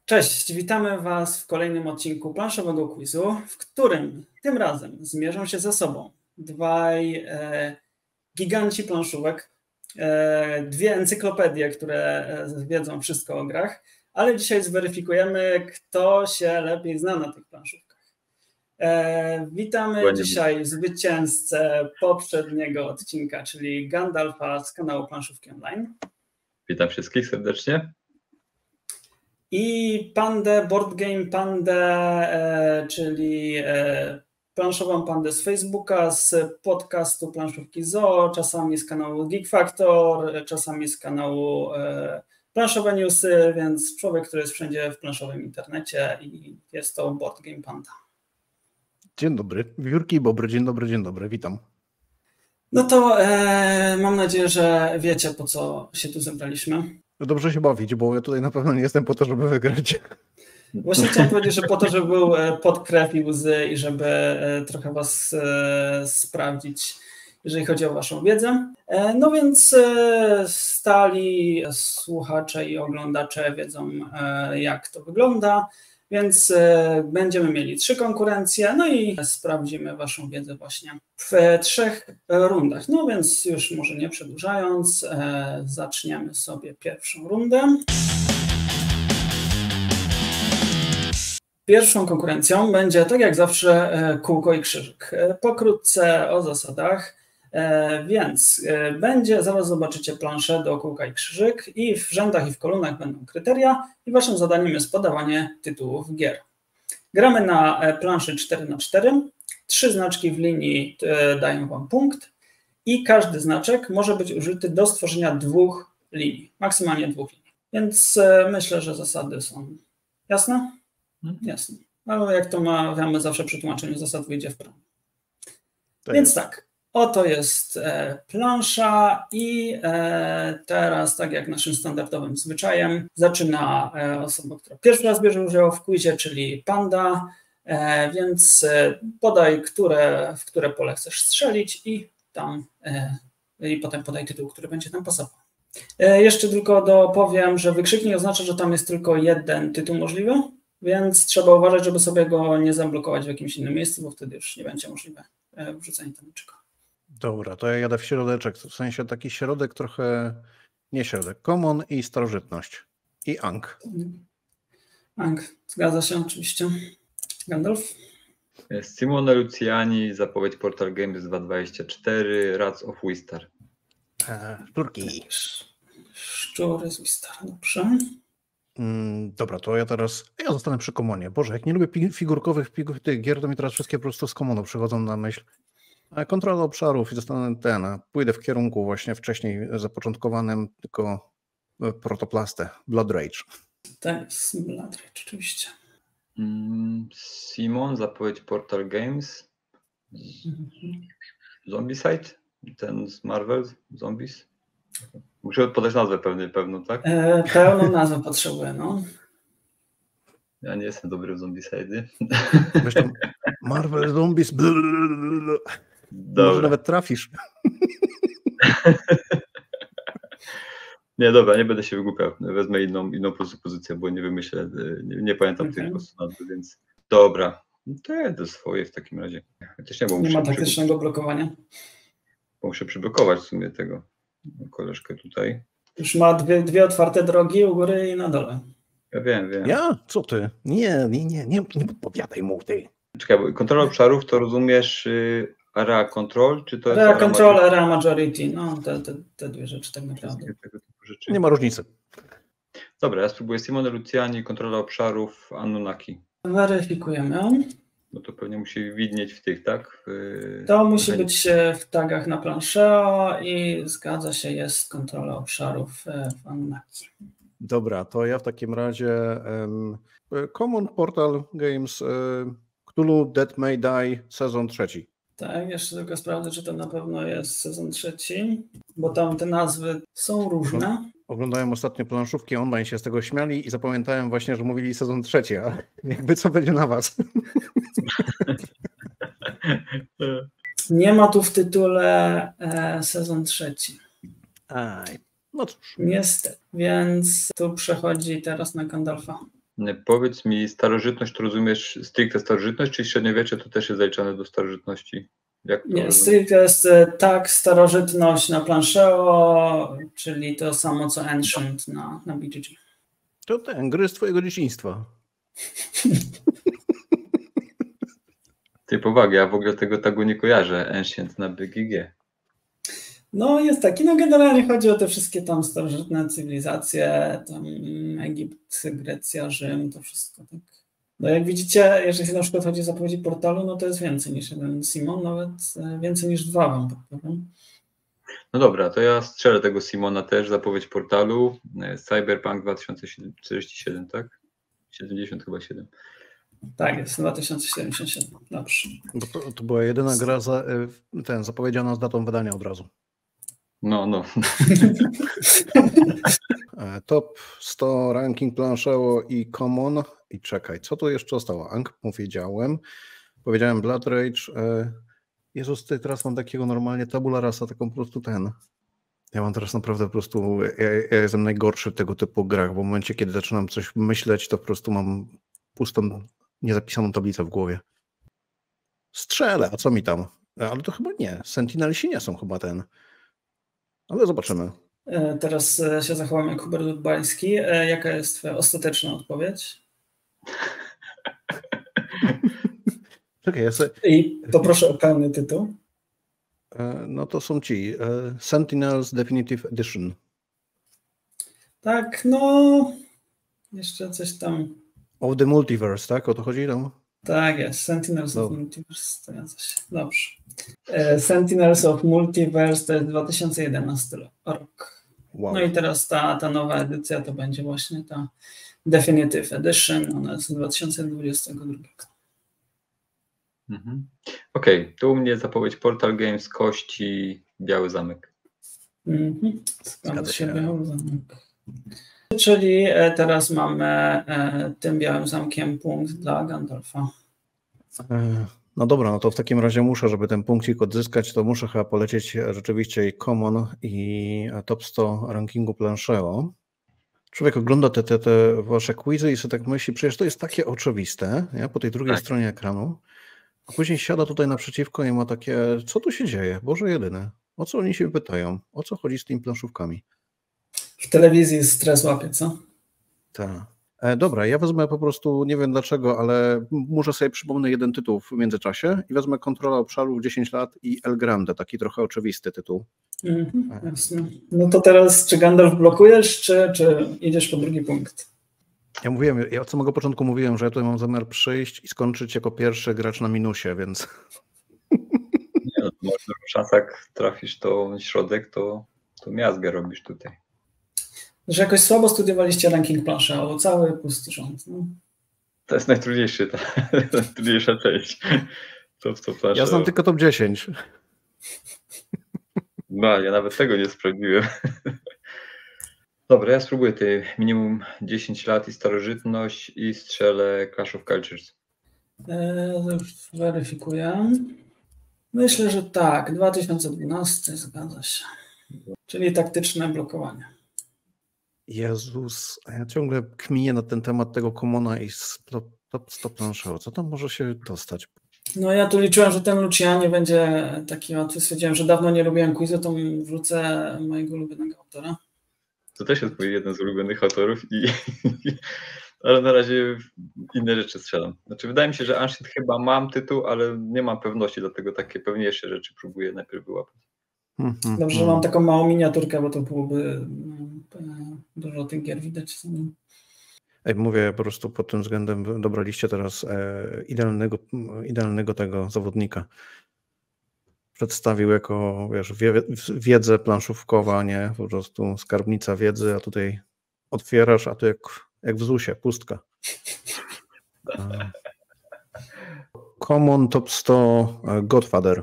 Cześć, witamy Was w kolejnym odcinku planszowego quizu, w którym tym razem zmierzą się ze sobą dwaj giganci planszówek, dwie encyklopedie, które wiedzą wszystko o grach, ale dzisiaj zweryfikujemy, kto się lepiej zna na tych planszówkach. Witamy dzisiaj zwycięzcę poprzedniego odcinka, czyli Gandalfa z kanału Planszówki Online. Witam wszystkich serdecznie. I Pandę, Board Game Pandę, czyli planszową pandę z Facebooka, z podcastu Planszówki Zoo, czasami z kanału Geek Factor, czasami z kanału Planszowe Newsy, więc człowiek, który jest wszędzie w planszowym internecie i jest to Board Game Panda. Dzień dobry, Wiórki i Bobry, dzień dobry, witam. No to mam nadzieję, że wiecie, po co się tu zebraliśmy. Dobrze się bawić, bo ja tutaj na pewno nie jestem po to, żeby wygrać. Właśnie chciałem powiedzieć, że po to, żeby był pod krew i łzy i żeby trochę Was sprawdzić, jeżeli chodzi o Waszą wiedzę. No więc stali słuchacze i oglądacze wiedzą, jak to wygląda, więc będziemy mieli 3 konkurencje, no i sprawdzimy Waszą wiedzę właśnie w 3 rundach. No więc już może nie przedłużając, zaczniemy sobie pierwszą rundę. Pierwszą konkurencją będzie, tak jak zawsze, kółko i krzyżyk. Pokrótce o zasadach, więc zaraz zobaczycie planszę do kółka i krzyżyk i w rzędach i w kolumnach będą kryteria i waszym zadaniem jest podawanie tytułów gier. Gramy na planszy 4x4, 3 znaczki w linii dają wam punkt i każdy znaczek może być użyty do stworzenia 2 linii, maksymalnie 2 linii. Więc myślę, że zasady są jasne? Jasne. Ale jak to mawiamy zawsze przy tłumaczeniu zasad, wyjdzie w prawo. Więc tak, oto jest plansza i teraz, tak jak naszym standardowym zwyczajem, zaczyna osoba, która pierwszy raz bierze udział w quizie, czyli Panda, więc podaj, w które pole chcesz strzelić i potem podaj tytuł, który będzie tam pasował. Jeszcze tylko dopowiem, że wykrzyknik oznacza, że tam jest tylko jeden tytuł możliwy, więc trzeba uważać, żeby sobie go nie zablokować w jakimś innym miejscu, bo wtedy już nie będzie możliwe wrzucenie tam niczego. Dobra, to ja jadę w środeczek, w sensie taki środek trochę, nie środek, common i starożytność. I Ankh. Ankh, zgadza się oczywiście. Gandalf? Simone Luciani, zapowiedź Portal Games 2.24, Rats of Wistar. Szczurki. Szczury z Wistar, dobrze. Dobra, to ja zostanę przy Commonie. Boże, jak nie lubię figurkowych tych gier, to mi teraz wszystkie po prostu z Commonu przychodzą na myśl. Kontrola obszarów i zostanę pójdę w kierunku właśnie wcześniej zapoczątkowanym, tylko protoplastę, Blood Rage. Tak, jest Blood Rage, oczywiście. Simon, zapowiedź Portal Games. Zombicide? Ten z Marvel, Zombies? Muszę podać nazwę pewną, tak? Pełną nazwę potrzebuję, no. Ja nie jestem dobry w Zombicide. Zresztą Marvel Zombies. Może nawet trafisz. Nie, dobra, nie będę się wygłupiał. Wezmę inną pozycję, bo nie wymyślę, nie pamiętam tych nazwy, więc dobra. To ja jedę swoje w takim razie. Chociaż nie ma taktycznego blokowania. Bo muszę przyblokować w sumie tego koleżkę tutaj. Już ma dwie otwarte drogi u góry i na dole. Ja wiem. Ja? Co ty? Nie podpowiadaj mu ty. Czekaj, bo kontrola obszarów to rozumiesz area control, czy to jest area control, area majority, no te dwie rzeczy tak naprawdę. Nie ma różnicy. Dobra, ja spróbuję Simone Luciani, kontrola obszarów, Anunnaki. Weryfikujemy. No to pewnie musi widnieć w tych, tak? To musi być w tagach na planszeo i zgadza się, jest kontrola obszarów w Anunnaki. Dobra, to ja w takim razie Common Portal Games Cthulhu Dead May Die sezon 3. Tak, jeszcze tylko sprawdzę, czy to na pewno jest sezon 3, bo tam te nazwy są różne. Oglądałem ostatnio planszówki online, się z tego śmiali i zapamiętałem właśnie, że mówili sezon 3, a jakby co będzie na was. Nie ma tu w tytule sezon 3. No cóż. Niestety, więc tu przechodzi teraz na Gandalfa. Powiedz mi, starożytność to rozumiesz stricte starożytność, czy średniowiecze to też jest zaliczane do starożytności? Jak to Nie, rozumiesz? stricte jest tak, starożytność na planszeo, czyli to samo co Ancient na BGG. To gry z twojego dzieciństwa. Ty powagi, ja w ogóle tego tagu nie kojarzę, Ancient na BGG. No jest taki, no generalnie chodzi o te wszystkie tam starożytne cywilizacje, tam Egipt, Grecja, Rzym, to wszystko tak. No jak widzicie, jeżeli na przykład chodzi o zapowiedzi portalu, no to jest więcej niż jeden Simon, nawet więcej niż 2 wam powiem. No dobra, to ja strzelę tego Simona też, zapowiedź portalu, Cyberpunk 2047, tak? 70 chyba 7. Tak, jest 2077, dobrze. Bo to była jedyna gra zapowiedziana z datą wydania od razu. No. Top 100 ranking planszeo i common. I czekaj, co tu jeszcze zostało? Ankh powiedziałem Blood Rage. Jezus, teraz mam takiego normalnie tabula rasa, taką po prostu Ja mam teraz naprawdę po prostu, ja jestem najgorszy w tego typu grach, bo w momencie, kiedy zaczynam coś myśleć, to po prostu mam pustą, niezapisaną tablicę w głowie. Strzelę, a co mi tam? Ale to chyba nie, Sentinelsi nie są chyba ale zobaczymy. Teraz się zachowam jak Hubert Dudbański. Jaka jest twoja ostateczna odpowiedź? Czekaj, I poproszę o pełny tytuł. No to są ci Sentinels Definitive Edition. Tak, no jeszcze coś tam. Of the Multiverse, tak? O to chodzi tam? Tak jest, Sentinels of Multiverse, zgadza się. Dobrze. Sentinels of Multiverse to jest 2011 rok. Wow. No i teraz ta nowa edycja to będzie właśnie ta Definitive Edition, ona jest z 2022. Okej, tu u mnie zapowiedź Portal Games, kości, Biały Zamek. Zgadza się, Biały Zamek. Czyli teraz mamy tym Białym Zamkiem punkt dla Gandalfa. No dobra, no to w takim razie muszę, żeby ten punkcik odzyskać, to muszę chyba polecieć rzeczywiście i Common i Top 100 rankingu planszeo. Człowiek ogląda te wasze quizy i sobie tak myśli, przecież to jest takie oczywiste, nie? Po tej drugiej stronie ekranu, a później siada tutaj naprzeciwko i ma takie, co tu się dzieje? Boże jedyny, o co oni się pytają? O co chodzi z tymi planszówkami? W telewizji stres łapie, co? Tak. Dobra, ja wezmę po prostu, nie wiem dlaczego, ale muszę sobie przypomnieć jeden tytuł w międzyczasie i wezmę Kontrola obszarów 10 lat i El Grande, taki trochę oczywisty tytuł. Jasne. No to teraz czy Gandalf blokujesz, czy idziesz po drugi punkt? Ja mówiłem, ja od samego początku mówiłem, że ja tutaj mam zamiar przyjść i skończyć jako pierwszy gracz na minusie, więc... Nie, no, może w szasach trafisz to środek, to miazgę robisz tutaj. Że jakoś słabo studiowaliście ranking planszeo, cały pusty rząd. No. To jest najtrudniejsza część. Ja znam tylko top 10. No, ja nawet tego nie sprawdziłem. Dobra, ja spróbuję tej minimum 10 lat i starożytność i strzelę Clash of Cultures. Już weryfikuję. Myślę, że tak. 2012, zgadza się. Czyli taktyczne blokowanie. Jezus, a ja ciągle kminię na ten temat tego Commona i top 100 planszeo. Co tam może się dostać? No ja tu liczyłem, że ten Lucian nie będzie taki łatwy. Stwierdziłem, że dawno nie robiłem quizu, to wrzucę mojego ulubionego autora. To też jest mój jeden z ulubionych autorów, ale na razie inne rzeczy strzelam. Znaczy wydaje mi się, że Ancient chyba mam tytuł, ale nie mam pewności, dlatego takie pewniejsze rzeczy próbuję najpierw wyłapać. Dobrze, że mam taką małą miniaturkę, bo to byłoby dużo tych gier widać. Mówię po prostu pod tym względem, dobraliście teraz idealnego tego zawodnika. Przedstawił jako, wiesz, wiedzę planszówkowa, nie? Po prostu skarbnica wiedzy, a tutaj otwierasz, a to jak w ZUS-ie, pustka. Common Top 100 Godfather.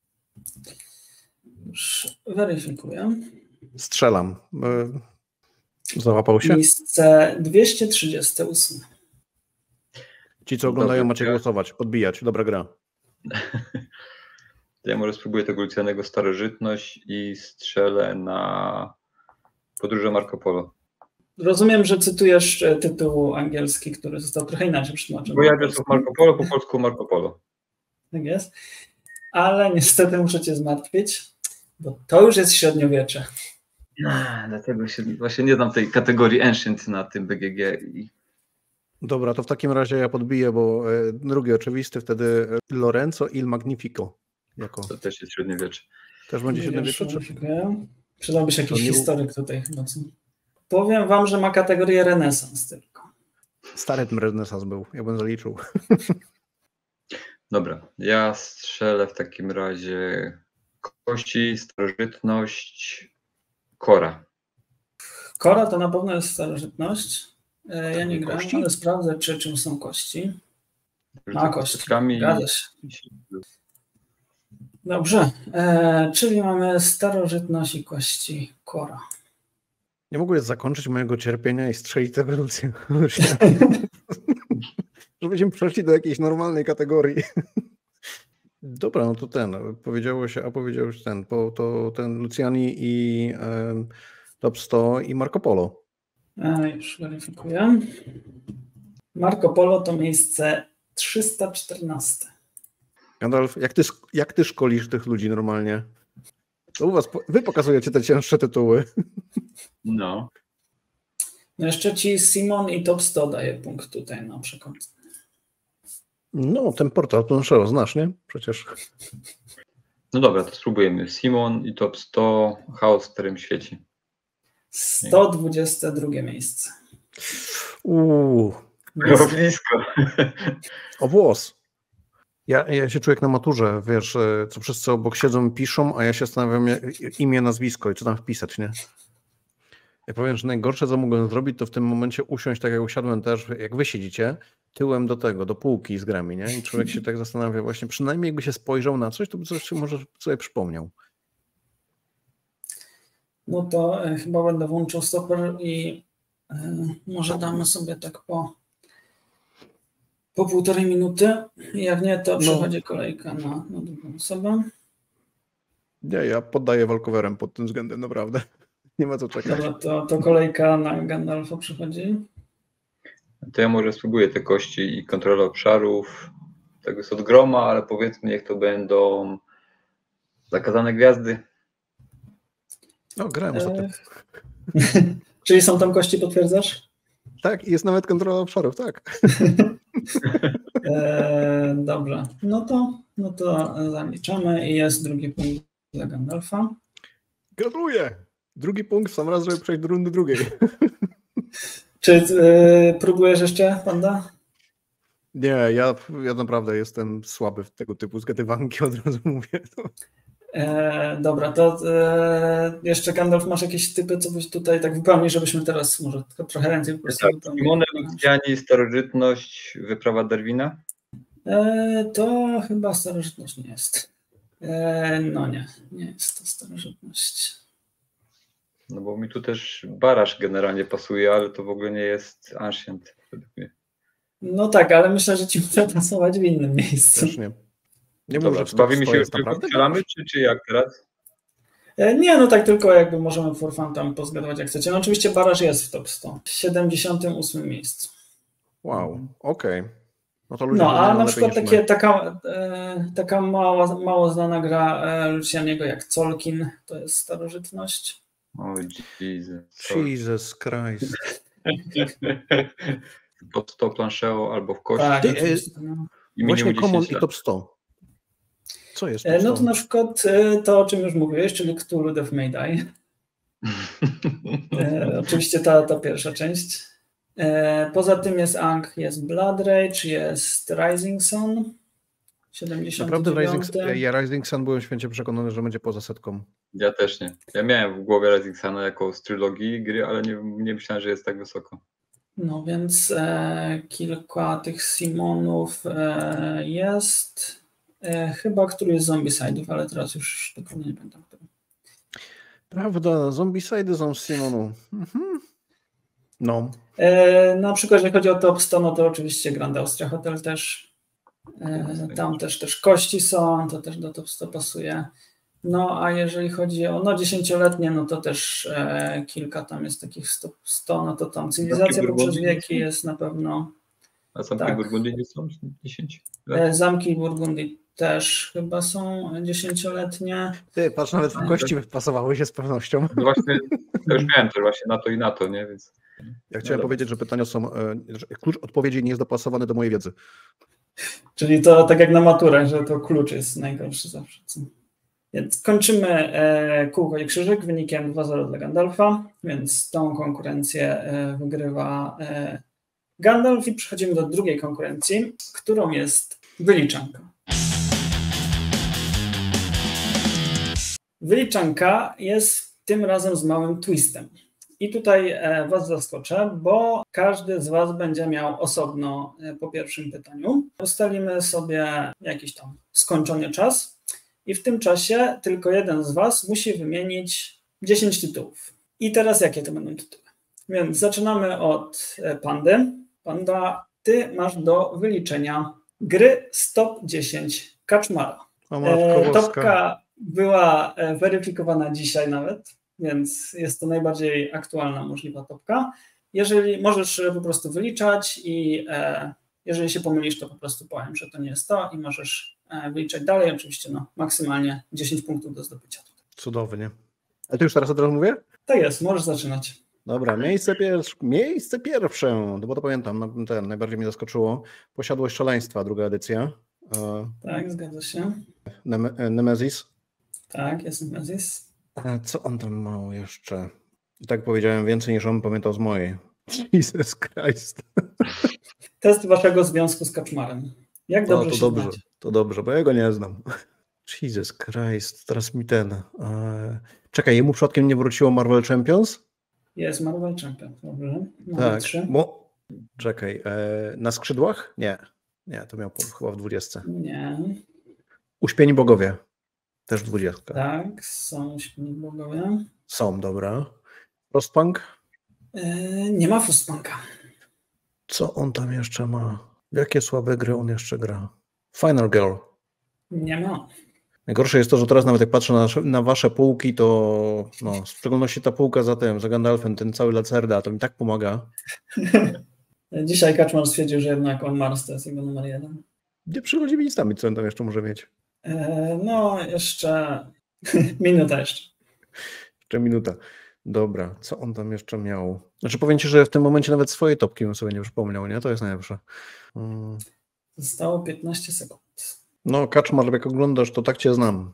Już weryfikuję. Strzelam. Załapał się? Miejsce 238. Ci, co oglądają, macie głosować, podbijać. Dobra gra. Ja może spróbuję tego Lucianego starożytność i strzelę na Podróże Marco Polo. Rozumiem, że cytujesz tytuł angielski, który został trochę inaczej przetłumaczony. Voyages Marco Polo, po polsku Marco Polo. Tak jest. Ale niestety muszę cię zmartwić, bo to już jest średniowiecze. Dlatego się właśnie nie znam tej kategorii Ancient na tym BGG. Dobra, to w takim razie ja podbiję, bo drugi oczywisty, wtedy Lorenzo il Magnifico. To też jest średniowiecze. Też będzie średniowiecze? Przydałby się jakiś historyk tutaj chyba. Co? Powiem wam, że ma kategorię renesans tylko. Stary ten renesans był, ja bym zaliczył. Dobra, ja strzelę w takim razie kości, starożytność, kora. Kora to na pewno jest starożytność. Ja nie gram, ale sprawdzę, czym są kości. Ma kości, zgadza się. Dobrze, czyli mamy starożytność i kości kora. Nie mogłeś zakończyć mojego cierpienia i strzelić ewolucję. Żebyśmy przeszli do jakiejś normalnej kategorii. Dobra, no to powiedziałeś ten Luciani i Top 100 i Marco Polo. Już weryfikuję. Marco Polo to miejsce 314. Gandalf, jak ty szkolisz tych ludzi normalnie? To u was, wy pokazujecie te cięższe tytuły. No. No jeszcze ci Simon i Top 100 daje punkt tutaj na przykład. No, ten portal planszero znasz, nie? Przecież. No dobra, to spróbujemy. Simon i Top 100, Chaos w Starym Świecie. 122 miejsce. Było blisko. O włos. Ja się czuję jak na maturze, wiesz, co wszyscy obok siedzą i piszą, a ja się zastanawiam imię, nazwisko i co tam wpisać, nie? Ja powiem, że najgorsze, co mogłem zrobić, to w tym momencie usiąść, tak jak usiadłem też, jak wy siedzicie, tyłem do półki z grami, nie? I człowiek się tak zastanawia właśnie, przynajmniej jakby się spojrzał na coś, to by coś może sobie przypomniał. No to chyba będę włączył stoper i może damy sobie tak po 1,5 minuty. Jak nie, to przychodzi kolejka na drugą osobę. Nie, ja poddaję walkowerem pod tym względem, naprawdę. Nie ma co czekać. Dobra, to kolejka na Gandalfa przychodzi. To ja może spróbuję te kości i kontrolę obszarów. Tak jest od groma, ale powiedzmy, niech to będą zakazane gwiazdy. No, grałem ostatnio. Czyli są tam kości, potwierdzasz? Tak, i jest nawet kontrola obszarów, tak. Dobra, no to zaliczamy i jest drugi punkt dla Gandalfa. Gratuluję! Drugi punkt w sam raz, żeby przejść do rundy drugiej. Czy próbujesz jeszcze, Panda? Nie, ja naprawdę jestem słaby w tego typu zgadywanki, od razu mówię. Dobra, to jeszcze Gandalf, masz jakieś typy, co byś tutaj tak wypełnił, żebyśmy teraz może trochę ręcej po prostu wypełnili. Simone, Luciani, starożytność, wyprawa Darwina? To chyba starożytność nie jest. No nie jest to starożytność. No bo mi tu też Barasz generalnie pasuje, ale to w ogóle nie jest Ancient według mnie. No tak, ale myślę, że ci muszę pasować w innym miejscu. Też nie. Nie dobra, mówię, że bawimy się już tylko strzelamy, czy jak teraz? Nie, no tak tylko jakby możemy for fun tam pozgadywać jak chcecie. No oczywiście Barasz jest w top 100. W 78 miejscu. Wow, okej. No a na przykład taka mało znana gra Lucianiego jak Colkin, to jest starożytność. O Jesus Christ. Top 100 planszeo albo w kości. Tak, właśnie Common i Top 100. Co jest top 100? No to na przykład to, o czym już mówiłeś, czyli Cthulhu Death May Die. Oczywiście ta pierwsza część. Poza tym jest Ankh, jest Blood Rage, jest Rising Sun. 79. Naprawdę Rising Sun byłem święcie przekonany, że będzie poza setką. Ja też nie. Ja miałem w głowie Rising Suna jako z trylogii gry, ale nie myślałem, że jest tak wysoko. No więc kilka tych Simonów jest. Chyba któryś z Zombicide'ów, ale teraz już dokładnie nie pamiętam. Prawda, Zombicide'y są z Simonu. Mhm. No. Na przykład jeżeli chodzi o Top 100, no to oczywiście Grand Austria Hotel też. Tam też kości są, to też do Top 100 pasuje. No a jeżeli chodzi o 10-letnie, no to też kilka tam jest takich 100, no to tam cywilizacja poprzez wieki jest na pewno. A zamki tak. Burgundii nie są 10 lat? Zamki Burgundii też chyba są 10-letnie. Ty, patrz, nawet w kości pasowały się z pewnością. No właśnie, to już miałem też właśnie na to, nie? Więc... Ja chciałem powiedzieć, że pytania są, że klucz odpowiedzi nie jest dopasowany do mojej wiedzy. Czyli to tak jak na maturę, że to klucz jest najgorszy zawsze. Więc kończymy kółko i krzyżyk wynikiem 2-0 dla Gandalfa, więc tą konkurencję wygrywa Gandalf i przechodzimy do drugiej konkurencji, którą jest wyliczanka. Wyliczanka jest tym razem z małym twistem. I tutaj Was zaskoczę, bo każdy z Was będzie miał osobno po pierwszym pytaniu. Ustalimy sobie jakiś tam skończony czas i w tym czasie tylko jeden z Was musi wymienić 10 tytułów. I teraz jakie to będą tytuły? Więc zaczynamy od Pandy. Panda, Ty masz do wyliczenia gry z top 10 Kaczmara. Topka była weryfikowana dzisiaj nawet, więc jest to najbardziej aktualna możliwa topka. Jeżeli możesz po prostu wyliczać i jeżeli się pomylisz, to po prostu powiem, że to nie jest to i możesz wyliczać dalej. Oczywiście maksymalnie 10 punktów do zdobycia. Cudownie. A ty już teraz od razu mówię? Tak jest, możesz zaczynać. Dobra, miejsce pierwsze, no bo to pamiętam, najbardziej mnie zaskoczyło. Posiadłość szaleństwa, druga edycja. Tak, zgadza się. Nemesis. Tak, jest Nemesis. Co on tam ma jeszcze? I tak powiedziałem więcej niż on pamiętał z mojej. Jesus Christ. Test waszego związku z Kaczmarem. Jak dobrze się znacie? To dobrze, bo ja go nie znam. Jesus Christ, teraz mi Czekaj, jemu przypadkiem nie wróciło Marvel Champions? Jest Marvel Champions, dobrze. Tak, czekaj, na skrzydłach? Nie, to miał chyba w 20. Nie. Uśpieni bogowie, też 20. Tak, są uśpieni bogowie. Są, dobra. Frostpunk? Nie ma Frostpunka. Co on tam jeszcze ma? W jakie słabe gry on jeszcze gra? Final Girl? Nie ma. Najgorsze jest to, że teraz nawet jak patrzę na wasze półki, to w szczególności ta półka za Gandalfem, ten cały Lacerda, to mi tak pomaga. Dzisiaj Kaczmar stwierdził, że jednak On Mars to jest jego numer 1. Nie przychodzi mi nic tam, co on tam jeszcze może mieć. Jeszcze minuta jeszcze. Jeszcze minuta. Dobra, co on tam jeszcze miał? Znaczy powiem ci, że w tym momencie nawet swojej topki bym sobie nie przypomniał, nie? To jest najlepsze. Zostało 15 sekund. No, Kaczmar, jak oglądasz, to tak cię znam.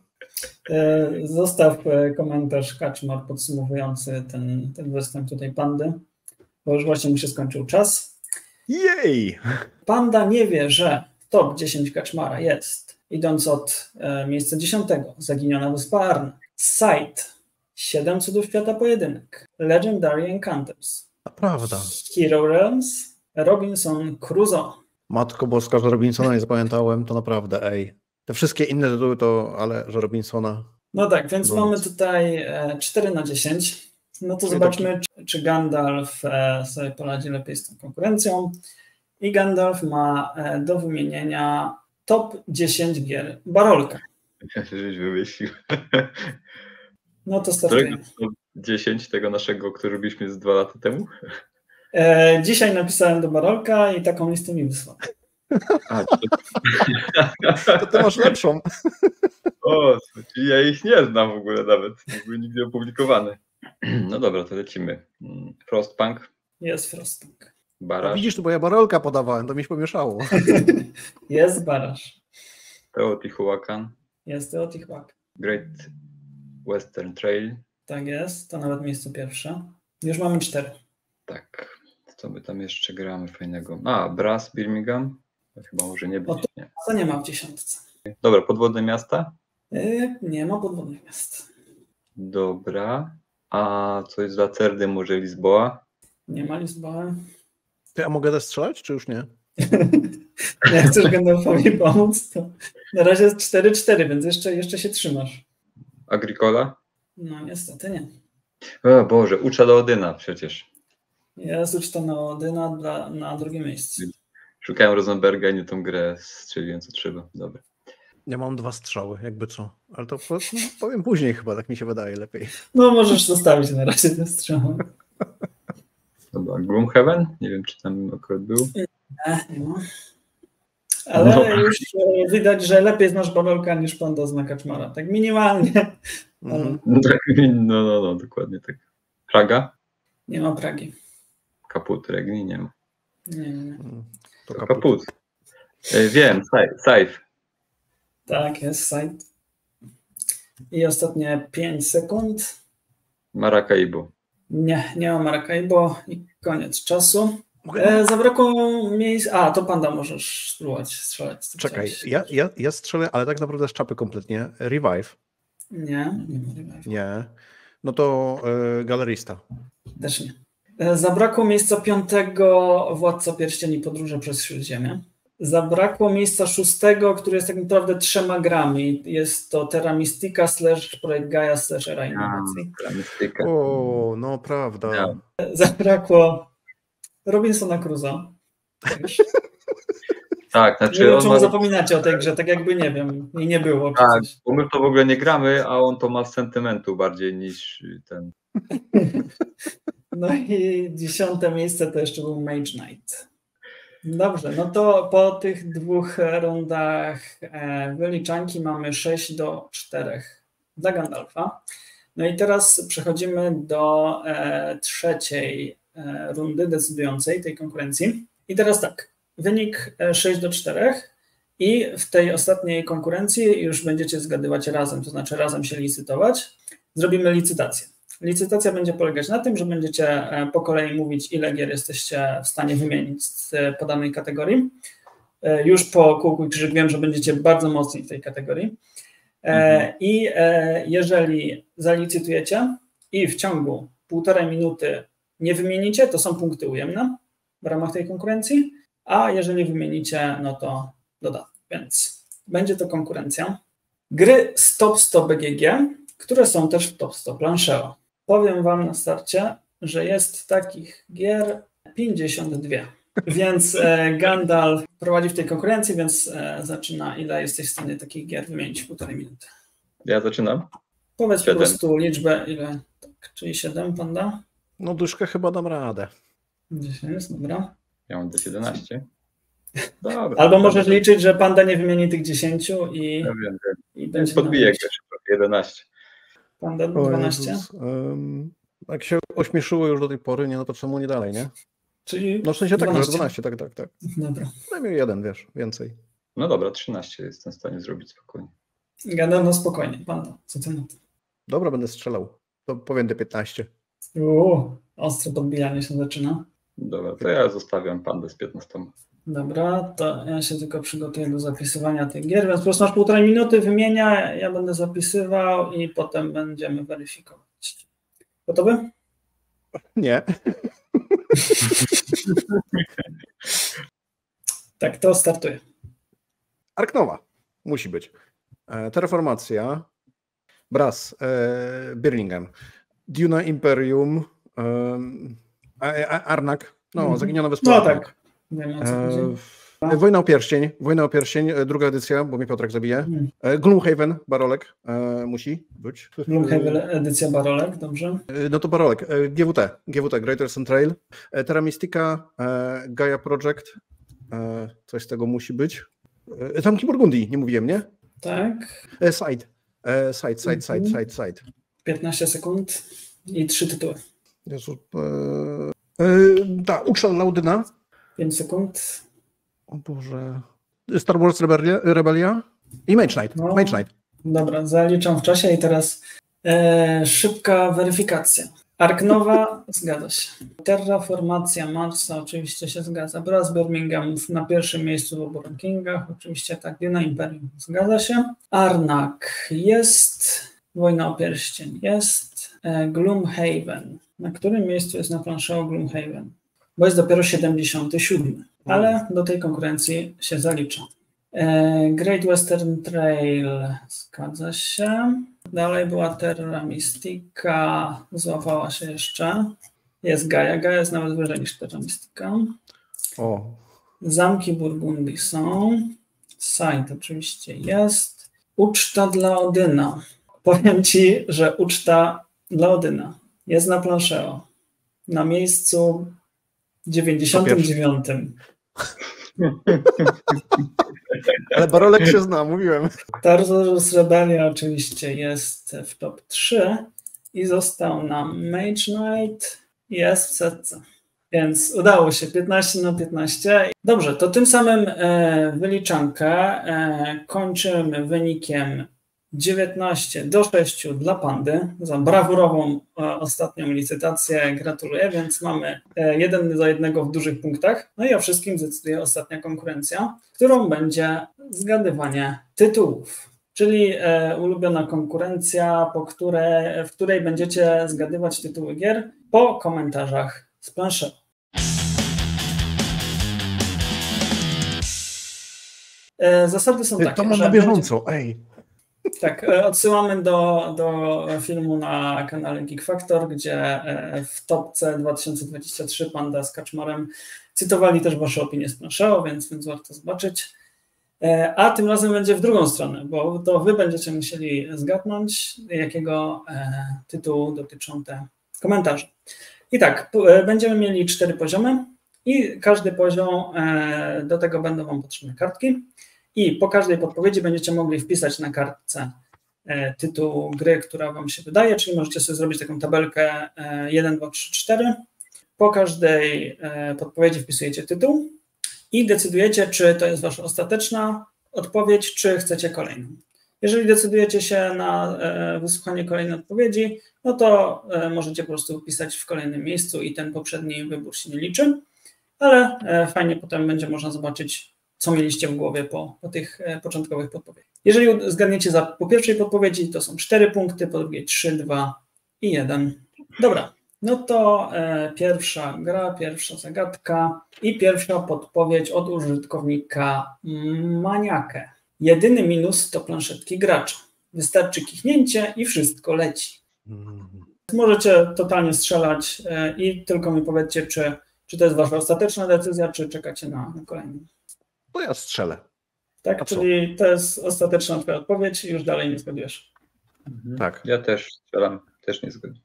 Zostaw komentarz, Kaczmar, podsumowujący ten występ tutaj Pandy, bo już właśnie mu się skończył czas. Jej! Panda nie wie, że top 10 Kaczmara jest, idąc od miejsca 10, Zaginiona Wyspa Arn, Sight, 7 cudów świata pojedynek, Legendary Encounters, Prawda. Hero Realms, Robinson Crusoe. Matko Boska, że Robinsona nie zapamiętałem, to naprawdę, ej. Te wszystkie inne tytuły to, ale że Robinsona... No tak, więc mamy tutaj 4/10. No to zobaczmy, czy Gandalf sobie poradzi lepiej z tą konkurencją. I Gandalf ma do wymienienia top 10 gier Barolka. Żeś wymyślił. No to startujemy. 10 tego naszego, który robiliśmy z 2 lata temu? Dzisiaj napisałem do Barolka i taką listę mi wysłał. To ty masz lepszą. O, ja ich nie znam w ogóle nawet. Nie były nigdy opublikowane. No dobra, to lecimy. Frostpunk. Jest Frostpunk. Baraż. Widzisz, bo ja Barolka podawałem, to mi się pomieszało. Jest Baraż. Teotihuacan. Jest Teotihuacan. Great Western Trail. Tak jest, to nawet miejsce pierwsze. Już mamy 4. Tak. Co my tam jeszcze gramy fajnego? Brass Birmingham. To chyba może nie być. Nie. To nie ma w 10. Dobra, podwodne miasta? Nie ma podwodnych miast. Dobra. A coś z Lacerdy, może Lizboa? Nie ma Lizboa. Ty, a mogę też strzelać, czy już nie? Jak chcesz Gandalfowi pomóc, to na razie jest 4-4, więc jeszcze się trzymasz. Agricola? No niestety nie. O Boże, Ucza do Odyna przecież. Jest ucztona Odyna na drugim miejscu. Szukałem Rosenberga i nie tą grę strzeliłem, co trzeba. Dobra. Ja mam 2 strzały, jakby co. Ale to powiem później chyba, tak mi się wydaje lepiej. No możesz zostawić na razie ten strzał. Dobra, Gloomhaven? Nie wiem, czy tam akurat był. Nie ma. Ale No. już widać, że lepiej znasz Barolka niż Panda zna Kaczmara. Tak minimalnie. Mhm. No, dokładnie tak. Praga? Nie ma Pragi. Kaput, Regni nie ma. Nie. To kaput. Wiem, Safe. Tak, jest site. I ostatnie 5 sekund. Maracaibo. Nie ma Maracaibo i koniec czasu. Zabrakło miejsc. A, to Panda możesz spróbować strzelać. Czekaj, ja strzelę, ale tak naprawdę z czapy kompletnie. Revive. Nie ma Revive. Nie. No to galerista. Też nie. Zabrakło miejsca 5. Władca Pierścieni Podróże przez Śródziemie. Zabrakło miejsca 6, który jest tak naprawdę 3 grami. Jest to Terra Mystica / Projekt Gaia / Era Innowacji. O, no prawda. Ja. Zabrakło Robinsona Crusoe'a. Tak, Nie znaczy wiem, on czemu ma... zapominacie o tej grze, tak jakby nie wiem, i nie było. Tak, Przecież. bo my to w ogóle nie gramy, a on to ma z sentymentu bardziej niż ten. No i 10. miejsce to jeszcze był Mage Knight. Dobrze, no to po tych 2 rundach wyliczanki mamy 6-4 dla Gandalfa. No i teraz przechodzimy do 3. rundy decydującej tej konkurencji. I teraz tak, wynik 6-4 i w tej ostatniej konkurencji już będziecie zgadywać razem, to znaczy razem się licytować. Zrobimy licytację. Licytacja będzie polegać na tym, że będziecie po kolei mówić, ile gier jesteście w stanie wymienić z podanej kategorii. Już po kółku krzyżyk wiem, że będziecie bardzo mocni w tej kategorii. I jeżeli zalicytujecie i w ciągu 1,5 minuty nie wymienicie, to są punkty ujemne w ramach tej konkurencji, a jeżeli wymienicie, no to dodatnie. Więc będzie to konkurencja. Gry z Top 100 BGG, które są też w Top 100 Planszeo. Powiem wam na starcie, że jest takich gier 52. Więc Gandalf prowadzi w tej konkurencji, więc zaczyna, ile jesteś w stanie takich gier wymienić w 1,5 minuty. Ja zaczynam. Powiedz 7. po prostu liczbę, ile, tak, czyli 7, Panda? No dyszkę chyba dam radę. 10, dobra. Ja mam też 11. Dobra. Albo możesz liczyć, że Panda nie wymieni tych 10 i, Ja wiem. i będzie Podbiję na go szybko. 11. Panda O 12. Jezus, jak się ośmieszyło już do tej pory, nie, no to czemu nie dalej, nie? Czyli No w sensie tak, 12. 12, tak. Dobra. Najmniej jeden, wiesz, więcej. No dobra, 13 jestem w stanie zrobić spokojnie. Gandalf, no spokojnie, Panda, co ty na to? Dobra, będę strzelał. To powiem te 15. Ostre podbijanie się zaczyna. Dobra, to ja zostawiam Pandę z 15. Dobra, to ja się tylko przygotuję do zapisywania tych gier, więc po prostu masz 1,5 minuty, wymienia, ja będę zapisywał i potem będziemy weryfikować. Gotowy? Nie. Tak, to startuje. Arknowa. Musi być. Terraformacja. Brass. Birmingham. Duna Imperium. Arnak. No, Zaginiona Wyspa. No tak. Wiem, o co chodzi. Wojna o Pierścień, druga edycja, bo mnie Piotrek zabije. Gloomhaven, Barolek, musi być. Gloomhaven, edycja Barolek, dobrze. No to Barolek, GWT, Greater Sun Trail, Terra Mystica, Gaia Project, coś z tego musi być. Zamki Burgundii, nie mówiłem, nie? Tak. Side. 15 sekund i 3 tytuły. Jezu, Uczal Laudyna. 5 sekund. O Boże. Star Wars Rebelia i Mage Knight. No. Mage Knight. Dobra, zaliczam w czasie i teraz szybka weryfikacja. Arknowa, zgadza się. Terraformacja Marsa oczywiście się zgadza. Brass Birmingham na pierwszym miejscu w obu rankingach. Oczywiście tak, Duna Imperium zgadza się. Arnak jest. Wojna o Pierścień jest. Gloomhaven. Na którym miejscu jest na planszeo Gloomhaven? Bo jest dopiero 77. Ale do tej konkurencji się zalicza. Great Western Trail zgadza się. Dalej była Terra Mystica, złapała się jeszcze. Jest Gaia. Gaia jest nawet wyżej niż Terra Mystica. O. Zamki Burgundii są. Side oczywiście jest. Uczta dla Odyna. Powiem ci, że uczta dla Odyna jest na planszeo. Na miejscu 99. Ale Barolek się zna, mówiłem. Tartarus Rebellia oczywiście jest w top 3 i został nam Mage Knight i jest w setce. Więc udało się 15/15. Dobrze, to tym samym wyliczankę kończymy wynikiem 19/6 dla Pandy za brawurową ostatnią licytację. Gratuluję, więc mamy 1-1 w dużych punktach. No i o wszystkim decyduje ostatnia konkurencja, którą będzie zgadywanie tytułów. Czyli ulubiona konkurencja, w której będziecie zgadywać tytuły gier po komentarzach z planszy. Zasady są takie, to mam na bieżąco, ej. Tak, odsyłamy do filmu na kanale Geek Factor, gdzie w topce 2023 Panda z Kaczmarem cytowali też wasze opinie z planszeo, więc warto zobaczyć. A tym razem będzie w drugą stronę, bo to wy będziecie musieli zgadnąć, jakiego tytułu dotyczą te komentarze. I tak, będziemy mieli 4 poziomy i każdy poziom, do tego będą wam potrzebne kartki. I po każdej podpowiedzi będziecie mogli wpisać na kartce tytuł gry, która wam się wydaje, czyli możecie sobie zrobić taką tabelkę 1, 2, 3, 4. Po każdej podpowiedzi wpisujecie tytuł i decydujecie, czy to jest wasza ostateczna odpowiedź, czy chcecie kolejną. Jeżeli decydujecie się na wysłuchanie kolejnej odpowiedzi, no to możecie po prostu wpisać w kolejnym miejscu i ten poprzedni wybór się nie liczy, ale fajnie potem będzie można zobaczyć, co mieliście w głowie po tych początkowych podpowiedziach. Jeżeli zgadniecie po pierwszej podpowiedzi, to są 4 punkty, po drugiej 3, 2 i 1. Dobra, no to pierwsza gra, pierwsza zagadka i pierwsza podpowiedź od użytkownika Maniakę. Jedyny minus to planszetki gracza. Wystarczy kichnięcie i wszystko leci. Możecie totalnie strzelać i tylko mi powiedzcie, czy to jest wasza ostateczna decyzja, czy czekacie na kolejną. To ja strzelę. Tak, czyli to jest ostateczna twoja odpowiedź i już dalej nie zgadujesz. Tak. Ja też strzelam, też nie zgodzę.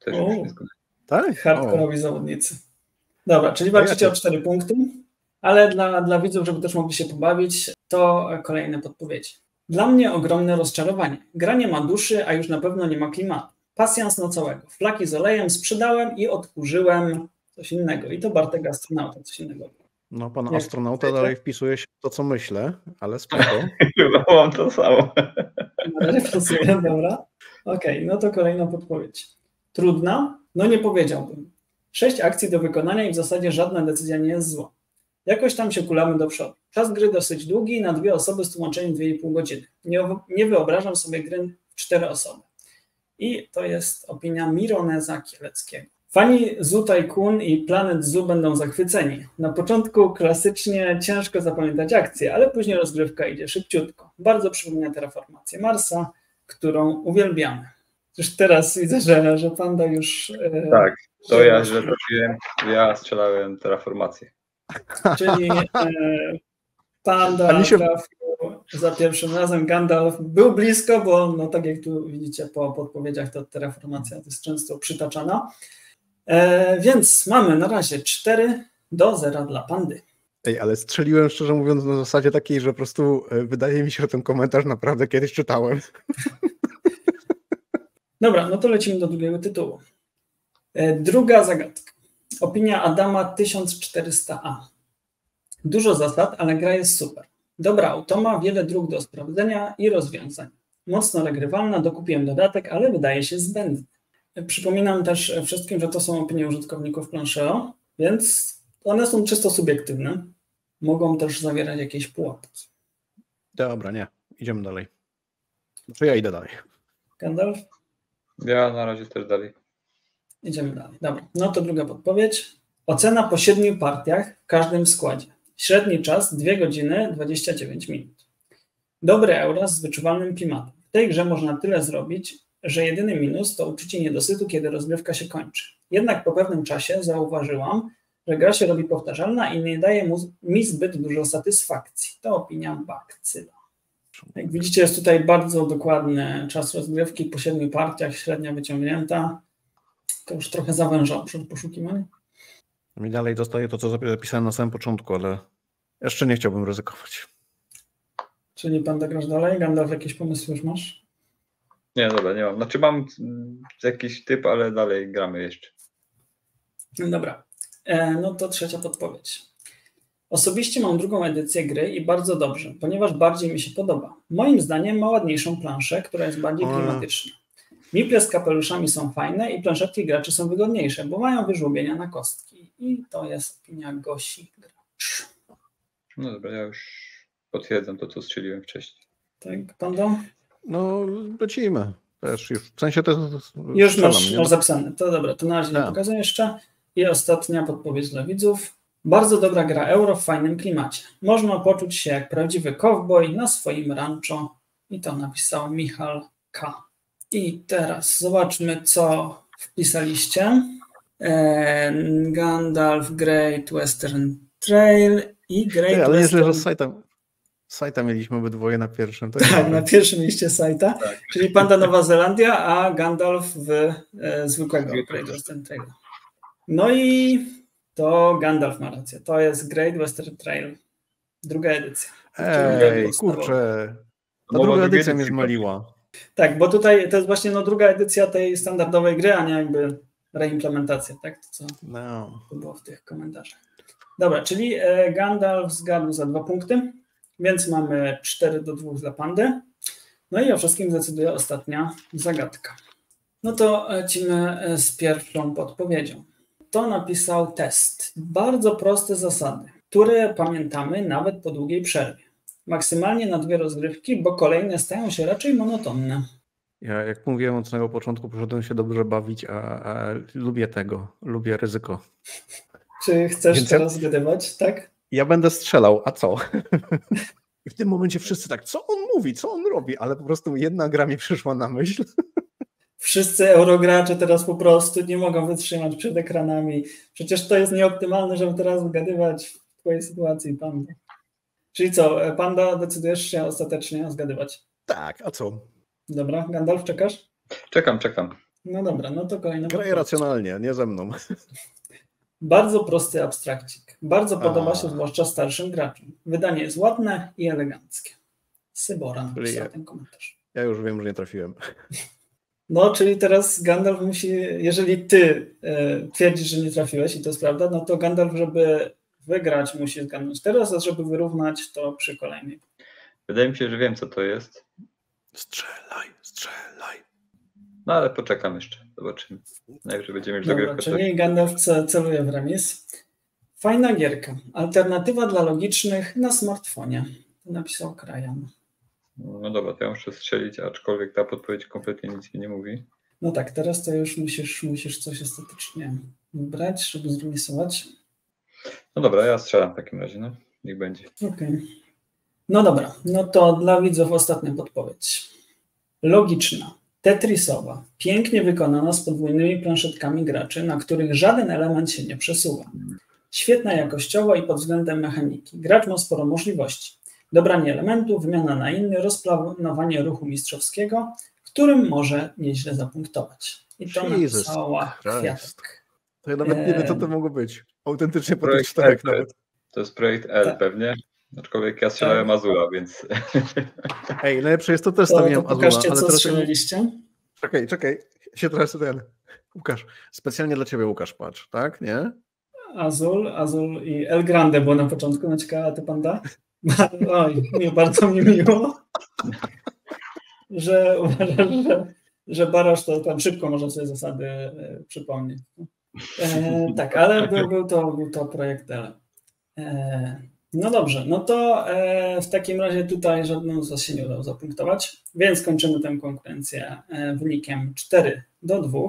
Tak? Hardkorowi zawodnicy. Dobra, czyli walczycie o 4 punkty, ale dla widzów, żeby też mogli się pobawić, to kolejne podpowiedzi. Dla mnie ogromne rozczarowanie. Gra nie ma duszy, a już na pewno nie ma klimatu. Pasjans na całego. Flaki z olejem sprzedałem i odkurzyłem coś innego. I to Bartek Astronauta, coś innego. No, pan astronauta dalej wpisuje się w to, co myślę, ale spoko. Chyba mam to samo. Refleksuję, dobra. Okej, no to kolejna podpowiedź. Trudna? No nie powiedziałbym. 6 akcji do wykonania i w zasadzie żadna decyzja nie jest zła. Jakoś tam się kulamy do przodu. Czas gry dosyć długi, na 2 osoby z tłumaczeniem 2,5 godziny. Nie wyobrażam sobie gry w 4 osoby. I to jest opinia Mironeza Kieleckiego. Fani Zoo Tycoon i Planet Zoo będą zachwyceni. Na początku klasycznie ciężko zapamiętać akcję, ale później rozgrywka idzie szybciutko. Bardzo przypomina terraformację Marsa, którą uwielbiamy. Już teraz widzę, że Panda już... Tak, to ja źle trafiłem. Ja strzelałem terraformację. Czyli Panda trafił za pierwszym razem. Gandalf był blisko, bo no, tak jak tu widzicie po podpowiedziach, to terraformacja to jest często przytaczana. Więc mamy na razie 4-0 dla Pandy. Ej, ale strzeliłem, szczerze mówiąc, na zasadzie takiej, że po prostu wydaje mi się, że ten komentarz naprawdę kiedyś czytałem. Dobra, no to lecimy do drugiego tytułu. Druga zagadka. Opinia Adama 1400A. Dużo zasad, ale gra jest super. Dobra automa, wiele dróg do sprawdzenia i rozwiązań. Mocno regrywalna, dokupiłem dodatek, ale wydaje się zbędny. Przypominam też wszystkim, że to są opinie użytkowników planszeo, więc one są czysto subiektywne. Mogą też zawierać jakieś pułapki. Dobra, nie. Idziemy dalej. Znaczy ja idę dalej. Gandalf? Ja na razie też dalej. Idziemy dalej. Dobra, no to druga podpowiedź. Ocena po 7 partiach w każdym składzie. Średni czas 2 godziny 29 minut. Dobry Euras z wyczuwalnym klimatem. W tej grze można tyle zrobić, że jedyny minus to uczucie niedosytu, kiedy rozgrywka się kończy. Jednak po pewnym czasie zauważyłam, że gra się robi powtarzalna i nie daje mi zbyt dużo satysfakcji. To opinia Bakcyla. Jak widzicie, jest tutaj bardzo dokładny czas rozgrywki, po 7 partiach, średnia wyciągnięta. To już trochę zawężało przed poszukiwaniem. Mi dalej dostaje to, co zapisałem na samym początku, ale jeszcze nie chciałbym ryzykować. Czyli Panda, grasz dalej? Gandalf, jakieś pomysły już masz? Nie, dobra, nie mam. Znaczy mam jakiś typ, ale dalej gramy jeszcze. Dobra, no to trzecia podpowiedź. Osobiście mam drugą edycję gry i bardzo dobrze, ponieważ bardziej mi się podoba. Moim zdaniem ma ładniejszą planszę, która jest bardziej klimatyczna. Miple z kapeluszami są fajne i planszetki graczy są wygodniejsze, bo mają wyżłobienia na kostki. I to jest opinia Gosi Gracz. No dobra, ja już potwierdzam to, co strzeliłem wcześniej. Tak, Pando? No, lecimy. Też już, w sensie to już strzelam, masz zapisane. To dobra, to na razie nie pokazuję jeszcze. I ostatnia podpowiedź dla widzów. Bardzo dobra gra euro w fajnym klimacie. Można poczuć się jak prawdziwy cowboy na swoim rancho. I to napisał Michal K. I teraz zobaczmy, co wpisaliście. Gandalf, Great Western Trail i Great ale Western... Ale że sajta mieliśmy obydwoje na pierwszym. To tak, na pierwszym liście sajta, tak. Czyli Panda Nowa Zelandia, a Gandalf w zwykłego Great Western Trail. No i to Gandalf ma rację. To jest Great Western Trail. Druga edycja. Ej, kurczę. Ta druga edycja mnie zmyliła. Tak, bo tutaj to jest właśnie druga edycja tej standardowej gry, a nie jakby reimplementacja, tak? To co to było w tych komentarzach. Dobra, czyli Gandalf zgadł za 2 punkty, więc mamy 4-2 dla Pandy. No i o wszystkim decyduje ostatnia zagadka. No to lecimy z pierwszą podpowiedzią. To napisał test. Bardzo proste zasady, które pamiętamy nawet po długiej przerwie. Maksymalnie na 2 rozgrywki, bo kolejne stają się raczej monotonne. Ja, jak mówiłem od samego początku, poszedłem się dobrze bawić, a lubię ryzyko. Czy chcesz teraz zgadywać, tak? Ja będę strzelał, a co? I w tym momencie wszyscy tak, co on mówi, co on robi, ale po prostu jedna gra mi przyszła na myśl. Wszyscy eurogracze teraz po prostu nie mogą wytrzymać przed ekranami. Przecież to jest nieoptymalne, żeby teraz zgadywać w twojej sytuacji, Panda. Czyli co, Panda, decydujesz się ostatecznie zgadywać? Tak, a co? Dobra, Gandalf, czekasz? Czekam. No dobra, no to kolejna. Graj racjonalnie, nie ze mną. Bardzo prosty abstrakcik. Bardzo podoba się zwłaszcza starszym graczom. Wydanie jest ładne i eleganckie. Sybora napisał ten komentarz. Ja już wiem, że nie trafiłem. No, czyli teraz Gandalf musi, jeżeli ty twierdzisz, że nie trafiłeś i to jest prawda, no to Gandalf, żeby wygrać, musi zgadnąć teraz, a żeby wyrównać, to przy kolejnej. Wydaje mi się, że wiem, co to jest. Strzelaj. No ale poczekam jeszcze, zobaczymy. Najwyżej będziemy już dogrywkę. Czyli Gandalf celuje w remis. Fajna gierka. Alternatywa dla logicznych na smartfonie. To napisał Krajan. No dobra, to ja muszę strzelić, aczkolwiek ta podpowiedź kompletnie nic mi nie mówi. No tak, teraz to już musisz coś ostatecznie wybrać, żeby zremisować. No dobra, ja strzelam w takim razie, no. Niech będzie. Okej. No dobra, no to dla widzów ostatnia podpowiedź. Logiczna, tetrisowa, pięknie wykonana z podwójnymi planszetkami graczy, na których żaden element się nie przesuwa. Świetna jakościowo i pod względem mechaniki. Gracz ma sporo możliwości. Dobranie elementu, wymiana na inny, rozplanowanie ruchu mistrzowskiego, którym może nieźle zapunktować. I to napisała Kwiatek. To ja nawet nie wiem, co to mogło być. Autentycznie po tych Projekt 4 L, nawet. To jest projekt L Tak. pewnie. Aczkolwiek ja strzelałem Azula, więc... Ej, najlepsze jest to też stawiłem Azula. Pokażcie, ale co teraz strzeliliście. Czekaj. Się teraz ten... Łukasz, specjalnie dla ciebie, Łukasz, patrz, tak? Nie? Azul i El Grande było na początku. No ciekawe, ty Panda? Oj, bardzo mi miło, że uważasz, że Barasz to tam szybko można sobie zasady przypomnieć. Tak, ale był to projekt L. No dobrze, no to w takim razie tutaj żadną z was się nie udało zapunktować, więc kończymy tę konkurencję wynikiem 4-2.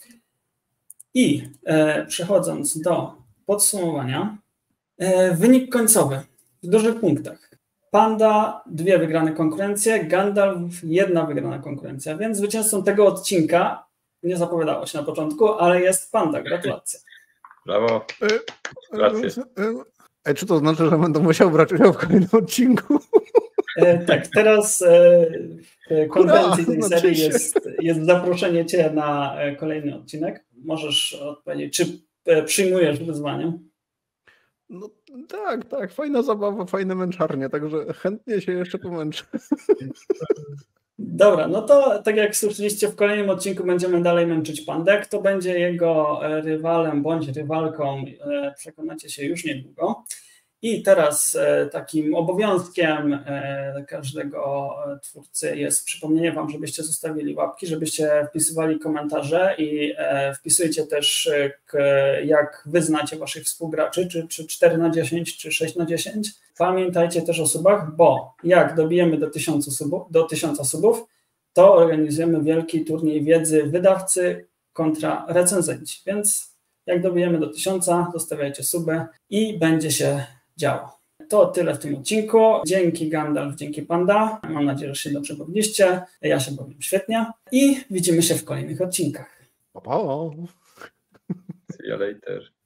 I przechodząc do podsumowania, wynik końcowy w dużych punktach. Panda 2 wygrane konkurencje, Gandalf 1 wygrana konkurencja, więc zwycięzcą tego odcinka nie zapowiadało się na początku, ale jest Panda. Gratulacje. Brawo. Gratulacje. Czy to znaczy, że będę musiał brać udział w kolejnym odcinku? Tak, teraz w konwencji tej serii jest zaproszenie Cię na kolejny odcinek. Możesz odpowiedzieć, czy przyjmujesz wyzwanie? No tak, fajna zabawa, fajne męczarnie, także chętnie się jeszcze pomęczę. Dobra, no to tak jak słyszeliście, w kolejnym odcinku będziemy dalej męczyć Pandę. Kto będzie jego rywalem bądź rywalką, przekonacie się już niedługo. I teraz takim obowiązkiem każdego twórcy jest przypomnienie Wam, żebyście zostawili łapki, żebyście wpisywali komentarze i wpisujcie też, jak Wy znacie Waszych współgraczy, czy 4/10, czy 6/10. Pamiętajcie też o subach, bo jak dobijemy do 1000 subów, to organizujemy wielki turniej wiedzy wydawcy kontra recenzenci. Więc jak dobijemy do 1000, zostawiajcie suby i będzie się działo. To tyle w tym odcinku. Dzięki Gandalf, dzięki Panda. Mam nadzieję, że się dobrze bawiliście. Ja się bawię świetnie i widzimy się w kolejnych odcinkach. Pa, pa. See you later.